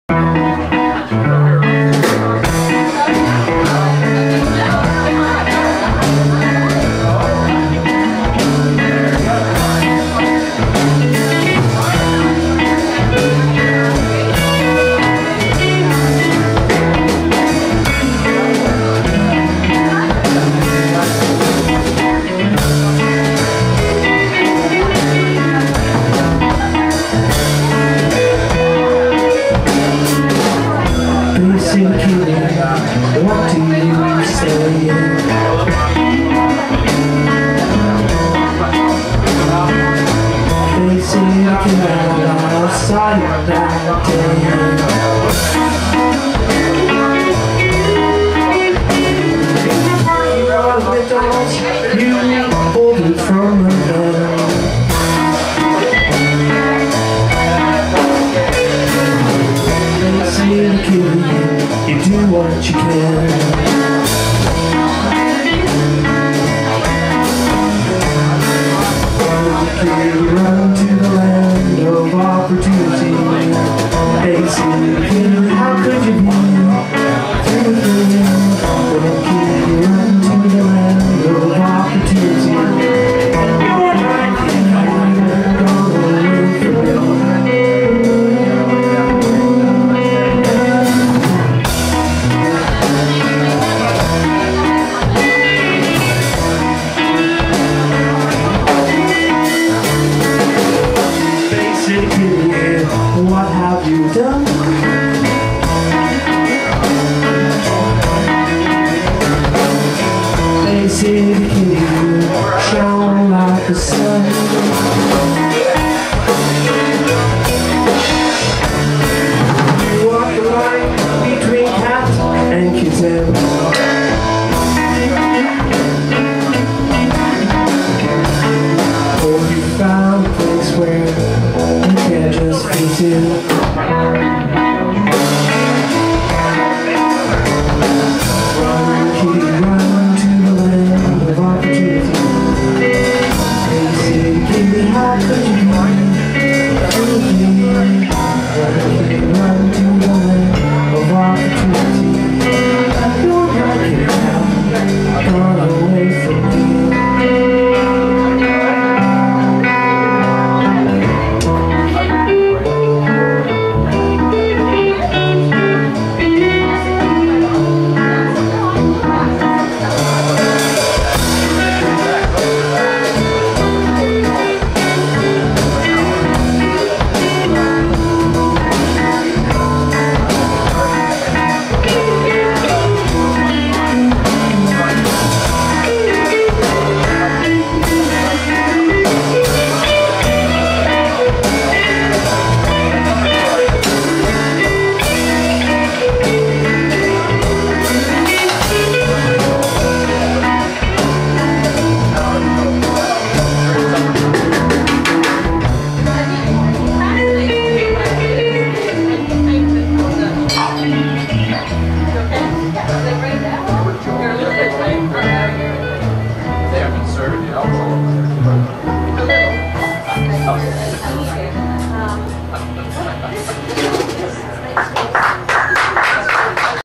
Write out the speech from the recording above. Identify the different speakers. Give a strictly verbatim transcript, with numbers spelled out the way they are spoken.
Speaker 1: What do you say? They say you can run outside that day. You pulled it from her head. They say you kill you, you do what you can. You run to the land of opportunity. They say you kill, how could you be through the game? When you run to the land of opportunity. What have you done? They say you shine like the sun.